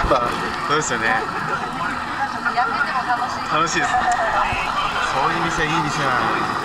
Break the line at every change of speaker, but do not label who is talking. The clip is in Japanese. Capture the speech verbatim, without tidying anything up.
った
そうですよね。楽しいです。そういう店いい店なの。